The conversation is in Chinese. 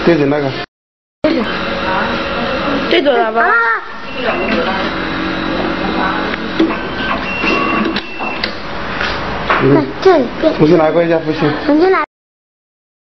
对着那个。 对着了吧？ 这里变。 父亲拿过一下，父亲。 重新来。